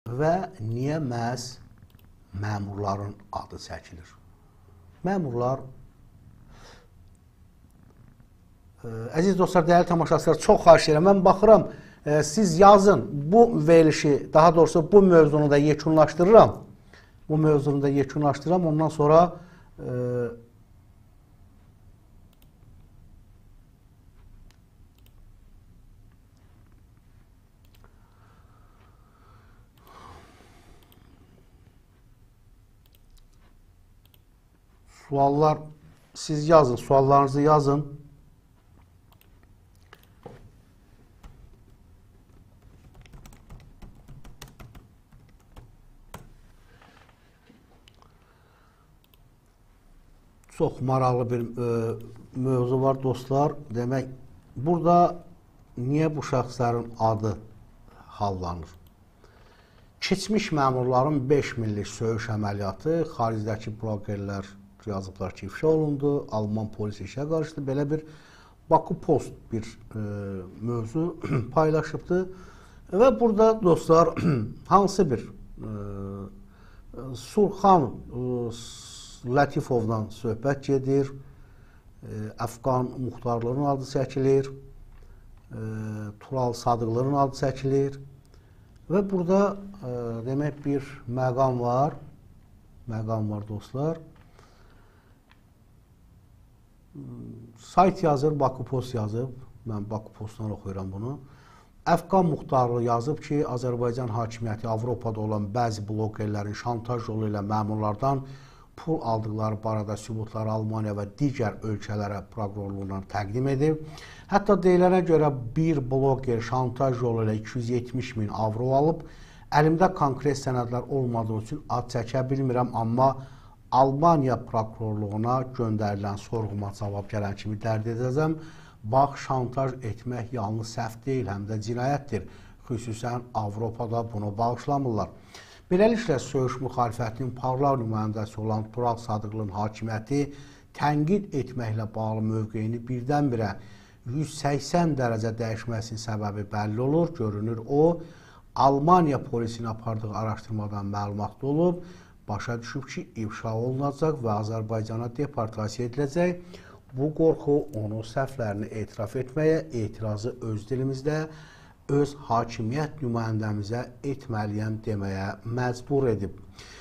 və niyə məhz məmurların adı çəkilir? Məmurlar, əziz dostlar, dəyərli tamaşaçılar, çox xahiş edirəm. Mən baxıram, siz yazın, bu verilişi, daha doğrusu bu mövzunu da yekunlaşdırıram. Ondan sonra suallar, siz yazın, suallarınızı yazın. Çox maraqlı bir mövzu var dostlar. Demək, burada niyə bu şəxslərin adı hallanır? Keçmiş məmurların 5 millik söyüş əməliyyatı, xaricdəki blogerlər yazıblar ki, ifşa olundu, Alman polisi işə qarışdı. Belə bir Baku Post bir mövzu paylaşıbdı. Və burada dostlar, hansı bir Surxan Latifovdan söhbət gedir, Əfqan Muxtarlığının adı çəkilir, Tural Sadıqlığının adı çəkilir və burada demək bir məqam var dostlar. Sayt yazır, Baku Post yazıb, mən Baku Postdan oxuyuram bunu. Əfqan Muxtarlığı yazıb ki, Azərbaycan hakimiyyəti Avropada olan bəzi blogerlərin şantaj yolu ilə məmurlardan pul aldıqları barədə sübutları Almaniya və digər ölkələrə prokurorluğuna təqdim edib. Hətta deyilənə görə bir bloger şantaj yolu ilə 270 min avro alıb. Əlimdə konkret sənədlər olmadığı üçün ad çəkə bilmirəm, amma Almaniya prokurorluğuna göndərilən sorğuma cavab gələn kimi dərd edəcəm. Bax, şantaj etmək yalnız səhv deyil, həm də cinayətdir. Xüsusən Avropada bunu bağışlamırlar. Beləliklə, söyüş müxalifətinin parlaq nümayəndəsi olan Tural Sadıqlının hakimiyyəti tənqid etməklə bağlı mövqeyini birdən-birə 180 dərəcə dəyişməsinin səbəbi bəlli olur. Görünür, o, Almaniya polisinin apardığı araşdırmadan məlumatlı olub, başa düşüb ki, ifşa olunacaq və Azərbaycana deportasiya ediləcək. Bu qorxu onu səhvlərini etiraf etməyə, etirazı öz dilimizdə, öz hakimiyyət nümayəndəmizə etməliyəm deməyə məcbur edib.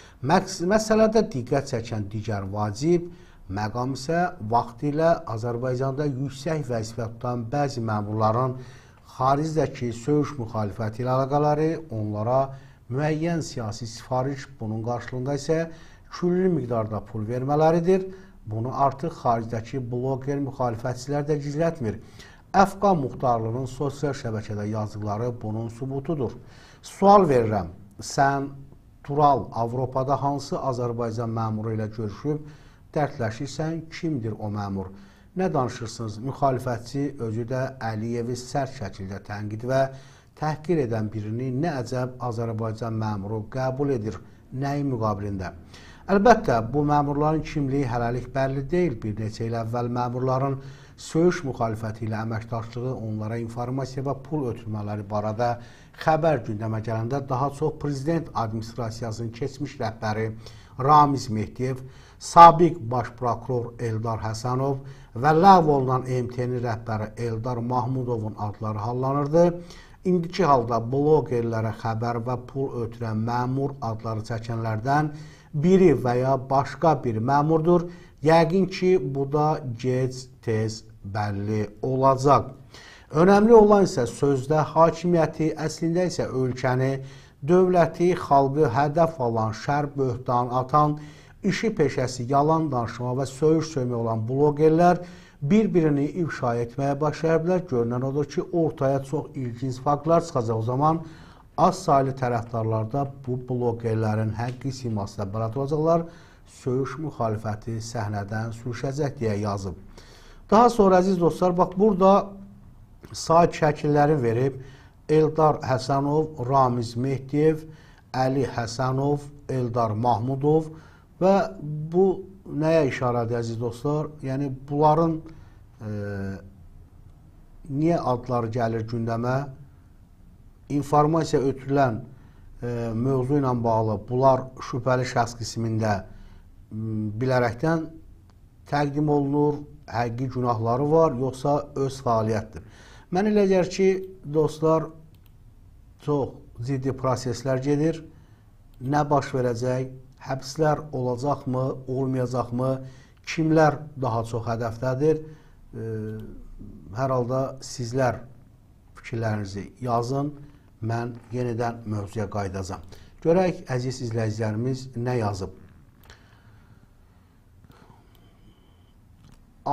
Məsələdə diqqət çəkən digər vacib məqam isə vaxtilə Azərbaycanda yüksək vəzifə tutan bəzi məmurların xaricdəki söyüş müxalifəti ilə əlaqələri, onlara müəyyən siyasi sifariş, bunun qarşılığında isə külli miqdarda pul vermələridir. Bunu artıq xaricdəki bloger müxalifətçilər də gizlətmir. Əfqan Muxtarlığının sosial şəbəkədə yazdıqları bunun sübutudur. Sual verirəm, sən Tural Avropada hansı Azərbaycan məmuru ilə görüşüb, dərdləşirsən, kimdir o məmur? Nə danışırsınız? Müxalifətçi özü də Əliyevi sərt şəkildə tənqid və təhqir edən birini nə əcəb Azərbaycan məmuru qəbul edir, nəyin müqabilində? Əlbəttə, bu məmurların kimliyi hələlik bəlli deyil. Bir neçə il əvvəl məmurların söyüş müxalifəti ilə əməkdaşlığı, onlara informasiya və pul ötürmələri barədə xəbər gündəmə gələndə daha çox prezident administrasiyasının keçmiş rəhbəri Ramiz Mehdiyev, sabiq baş prokuror Eldar Həsənov və ləğv olunan MTN rəhbəri Eldar Mahmudovun adları hallanırdı. İndiki halda blogerlərə xəbər və pul ötürən məmur adları çəkənlərdən biri və ya başqa bir məmurdur. Yəqin ki, bu da gec-tez bəlli olacaq. Önəmli olan isə sözdə hakimiyyəti, əslində isə ölkəni, dövləti, xalqı hədəf alan, şər böhtan atan, işi peşəsi yalan danışma və söyüş söymək olan blogerlər bir-birini ifşa etməyə başlayabilir. Görünən odur ki, ortaya çox ilginc faktlar çıxacaq. O zaman az sayılı tərəfdarlar da bu blogerlərin həqqi simasına bəlad olacaqlar. Söyüş müxalifəti səhnədən sürüşəcək deyə yazıb. Daha sonra, əziz dostlar, bax, burada sayt şəkilləri verib. Eldar Həsənov, Ramiz Mehdiyev, Əli Həsənov, Eldar Mahmudov və bu nəyə işarədir, əziz dostlar? Yəni, bunların niyə adları gəlir gündəmə? İnformasiya ötürülən mövzu ilə bağlı bunlar şübhəli şəxs qismində bilərəkdən təqdim olunur, həqiqi günahları var, yoxsa öz fəaliyyətdir. Mən elə gəlir ki, dostlar, çox ciddi proseslər gedir. Nə baş verəcək, həbslər olacaqmı, olmayacaqmı, kimlər daha çox hədəfdədir? Hər halda sizlər fikirlərinizi yazın, mən yenidən mövzuya qayıdacağam. Görək, əziz izləyicilərimiz nə yazıb.